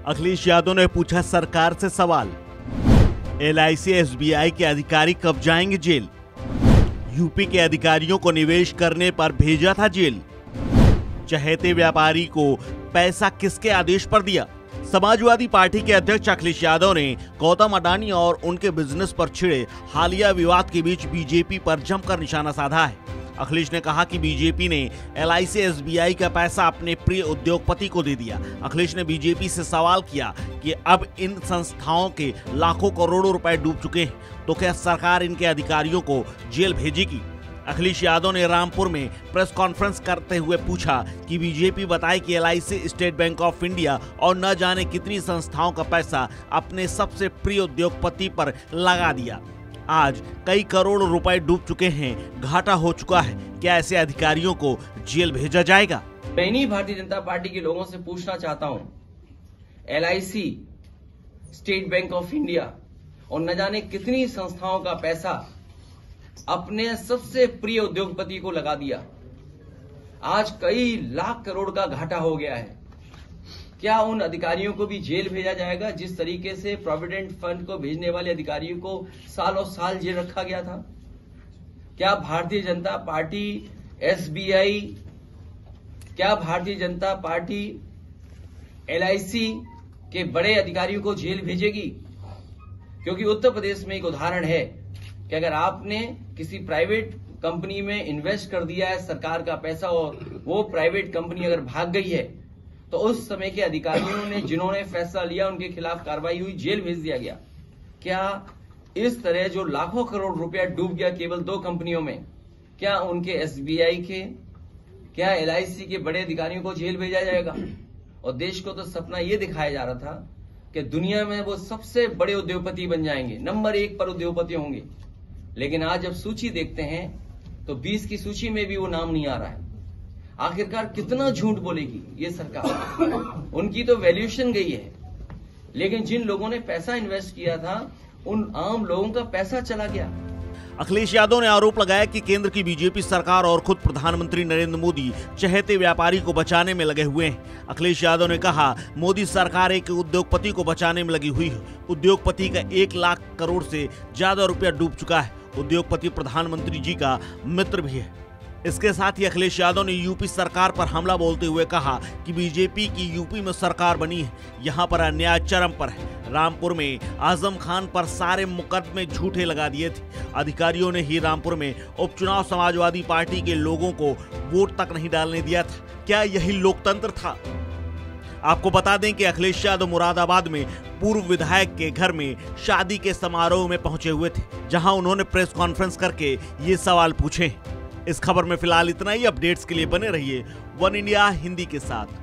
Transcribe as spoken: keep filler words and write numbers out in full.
अखिलेश यादव ने पूछा सरकार से सवाल। L I C S B I के अधिकारी कब जाएंगे जेल? यूपी के अधिकारियों को निवेश करने पर भेजा था जेल। चहेते व्यापारी को पैसा किसके आदेश पर दिया? समाजवादी पार्टी के अध्यक्ष अखिलेश यादव ने गौतम अडानी और उनके बिजनेस पर छिड़े हालिया विवाद के बीच बीजेपी पर जमकर निशाना साधा है। अखिलेश ने कहा कि बीजेपी ने L I C S B I का पैसा अपने प्रिय उद्योगपति को दे दिया। अखिलेश ने बीजेपी से सवाल किया कि अब इन संस्थाओं के लाखों करोड़ों रुपए डूब चुके हैं, तो क्या सरकार इनके अधिकारियों को जेल भेजेगी? अखिलेश यादव ने रामपुर में प्रेस कॉन्फ्रेंस करते हुए पूछा कि बीजेपी बताए कि L I C, state bank of India और न जाने कितनी संस्थाओं का पैसा अपने सबसे प्रिय उद्योगपति पर लगा दिया। आज कई करोड़ रुपए डूब चुके हैं, घाटा हो चुका है। क्या ऐसे अधिकारियों को जेल भेजा जाएगा? मैं इन्हीं भारतीय जनता पार्टी के लोगों से पूछना चाहता हूं, L I C, state bank of India और न जाने कितनी संस्थाओं का पैसा अपने सबसे प्रिय उद्योगपति को लगा दिया। आज कई लाख करोड़ का घाटा हो गया है। क्या उन अधिकारियों को भी जेल भेजा जाएगा जिस तरीके से प्रोविडेंट फंड को भेजने वाले अधिकारियों को सालों साल जेल रखा गया था? क्या Bharatiya Janata party S B आई, क्या Bharatiya Janata party L I सी के बड़े अधिकारियों को जेल भेजेगी? क्योंकि उत्तर प्रदेश में एक उदाहरण है कि अगर आपने किसी प्राइवेट कंपनी में इन्वेस्ट कर दिया है सरकार का पैसा और वो प्राइवेट कंपनी अगर भाग गई है, तो उस समय के अधिकारियों ने जिन्होंने फैसला लिया उनके खिलाफ कार्रवाई हुई, जेल भेज दिया गया। क्या इस तरह जो लाखों करोड़ रुपया डूब गया केवल दो कंपनियों में, क्या उनके एस बी आई के, क्या एल आई सी के बड़े अधिकारियों को जेल भेजा जाएगा? और देश को तो सपना यह दिखाया जा रहा था कि दुनिया में वो सबसे बड़े उद्योगपति बन जाएंगे, नंबर एक पर उद्योगपति होंगे। लेकिन आज जब सूची देखते हैं तो बीस की सूची में भी वो नाम नहीं आ रहा है। आखिरकार कितना झूठ बोलेगी ये सरकार? उनकी तो वैल्यूएशन गई है, लेकिन जिन लोगों ने पैसा इन्वेस्ट किया था उन आम लोगों का पैसा चला गया। अखिलेश यादव ने आरोप लगाया कि केंद्र की बीजेपी सरकार और खुद प्रधानमंत्री नरेंद्र मोदी चहेते व्यापारी को बचाने में लगे हुए हैं। अखिलेश यादव ने कहा, मोदी सरकार एक उद्योगपति को बचाने में लगी हुई है। उद्योगपति का एक लाख करोड़ से ज्यादा रुपया डूब चुका है। उद्योगपति प्रधानमंत्री जी का मित्र भी है। इसके साथ ही अखिलेश यादव ने यूपी सरकार पर हमला बोलते हुए कहा कि बीजेपी की यूपी में सरकार बनी है, यहाँ पर अन्याय चरम पर है। रामपुर में आजम खान पर सारे मुकदमे झूठे लगा दिए थे। अधिकारियों ने ही रामपुर में उपचुनाव समाजवादी पार्टी के लोगों को वोट तक नहीं डालने दिया था। क्या यही लोकतंत्र था? आपको बता दें कि अखिलेश यादव मुरादाबाद में पूर्व विधायक के घर में शादी के समारोह में पहुंचे हुए थे, जहां उन्होंने प्रेस कॉन्फ्रेंस करके ये सवाल पूछे। इस खबर में फिलहाल इतना ही। अपडेट्स के लिए बने रहिए वन इंडिया हिंदी के साथ।